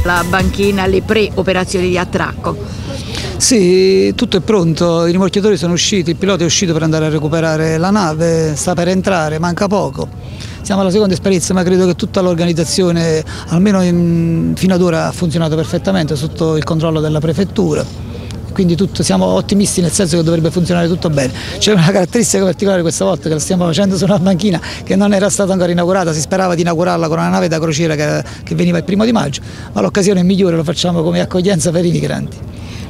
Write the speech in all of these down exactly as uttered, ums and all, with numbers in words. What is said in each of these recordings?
la banchina, le pre-operazioni di attracco? Sì, tutto è pronto, i rimorchiatori sono usciti, il pilota è uscito per andare a recuperare la nave, sta per entrare, manca poco. Siamo alla seconda esperienza, ma credo che tutta l'organizzazione, almeno in, fino ad ora, ha funzionato perfettamente sotto il controllo della prefettura. Quindi tutto, siamo ottimisti nel senso che dovrebbe funzionare tutto bene. C'è una caratteristica particolare questa volta che la stiamo facendo su una banchina che non era stata ancora inaugurata, si sperava di inaugurarla con una nave da crociera che, che veniva il primo di maggio, ma l'occasione è migliore, lo facciamo come accoglienza per i migranti.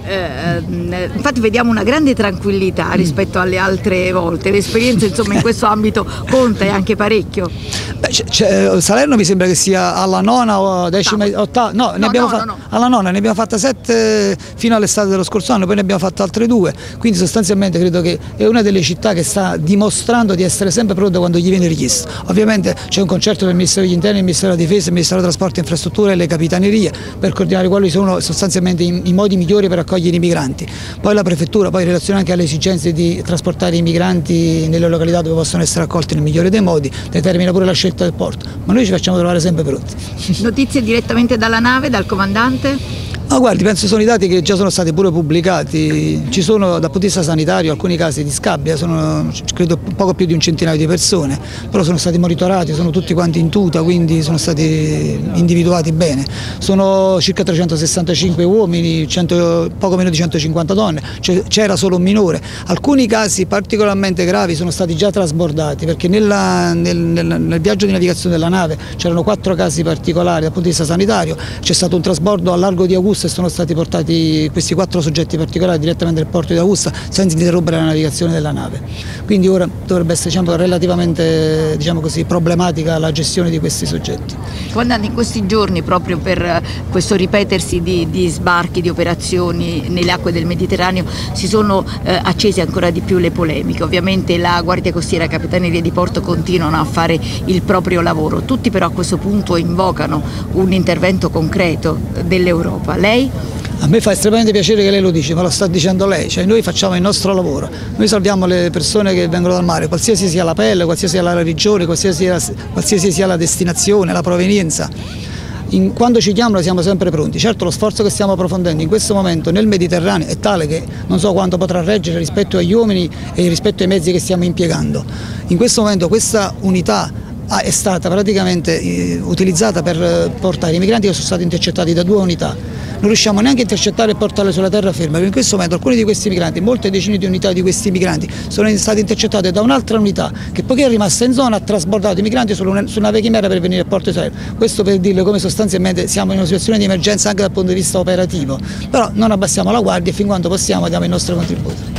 Eh, infatti vediamo una grande tranquillità rispetto alle altre volte, l'esperienza insomma in questo ambito conta e anche parecchio. Beh, c- c- Salerno mi sembra che sia alla nona o decima, ottava, no, ne no, abbiamo no, fa- no, no. alla nona ne abbiamo fatta sette fino all'estate dello scorso anno, poi ne abbiamo fatte altre due, quindi sostanzialmente credo che è una delle città che sta dimostrando di essere sempre pronta quando gli viene richiesto. Ovviamente c'è un concerto del Ministero degli Interni, il Ministero della Difesa, il Ministero dei Trasporti e Infrastrutture e le Capitanerie per coordinare quali sono sostanzialmente i, i modi migliori per accogliere i migranti. Poi la prefettura, poi in relazione anche alle esigenze di trasportare i migranti nelle località dove possono essere accolti nel migliore dei modi, determina pure la scelta del porto, ma noi ci facciamo trovare sempre pronti. Notizie direttamente dalla nave, dal comandante? Ma guardi, penso sono i dati che già sono stati pure pubblicati, ci sono dal punto di vista sanitario alcuni casi di scabbia, sono credo poco più di un centinaio di persone, però sono stati monitorati, sono tutti quanti in tuta, quindi sono stati individuati bene. Sono circa trecentosessantacinque uomini, cento, poco meno di centocinquanta donne, c'era solo un minore. Alcuni casi particolarmente gravi sono stati già trasbordati perché nella, nel, nel, nel viaggio di navigazione della nave c'erano quattro casi particolari dal punto di vista sanitario, c'è stato un trasbordo al largo di Augusta e sono stati portati questi quattro soggetti particolari direttamente dal porto di Augusta senza interrompere la navigazione della nave. Quindi ora dovrebbe essere diciamo, relativamente diciamo così, problematica la gestione di questi soggetti. Comandante, in questi giorni proprio per questo ripetersi di, di sbarchi, di operazioni nelle acque del Mediterraneo si sono eh, accese ancora di più le polemiche. Ovviamente la Guardia Costiera e la Capitaneria di Porto continuano a fare il proprio lavoro, tutti però a questo punto invocano un intervento concreto dell'Europa. Lei? A me fa estremamente piacere che lei lo dice, ma lo sta dicendo lei, cioè noi facciamo il nostro lavoro, noi salviamo le persone che vengono dal mare, qualsiasi sia la pelle, qualsiasi sia la regione, qualsiasi sia, qualsiasi sia la destinazione, la provenienza. In, quando ci chiamano siamo sempre pronti. Certo lo sforzo che stiamo approfondendo in questo momento nel Mediterraneo è tale che non so quanto potrà reggere rispetto agli uomini e rispetto ai mezzi che stiamo impiegando. In questo momento questa unità è stata praticamente eh, utilizzata per portare i migranti che sono stati intercettati da due unità. Non riusciamo neanche a intercettare e portarle sulla terraferma, perché in questo momento alcuni di questi migranti, molte decine di unità di questi migranti sono state intercettate da un'altra unità che poiché è rimasta in zona ha trasportato i migranti su una, su una nave chimera per venire a Porto Salerno. Questo per dirle come sostanzialmente siamo in una situazione di emergenza anche dal punto di vista operativo, però non abbassiamo la guardia e fin quando possiamo diamo il nostro contributo.